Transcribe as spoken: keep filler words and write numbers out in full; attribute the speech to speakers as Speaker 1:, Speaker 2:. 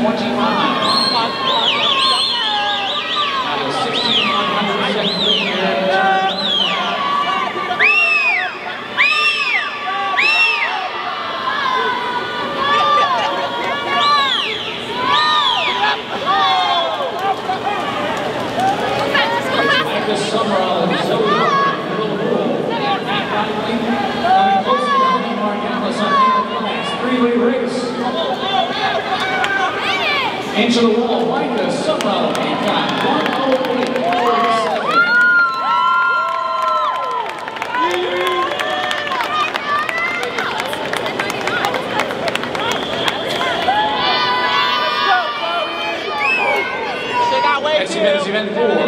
Speaker 1: twenty-five. That was sixteen one hundred second lead here. Micah Sumrall and so coming close to the opening mark on the three-way race. Into the wall, Micah Sumrall, and got one oh eight forty-seven. That's event four.